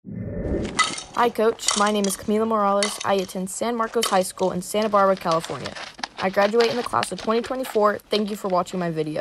Hi, Coach. My name is Camila Morales. I attend San Marcos High School in Santa Barbara, California. I graduate in the class of 2024. Thank you for watching my video.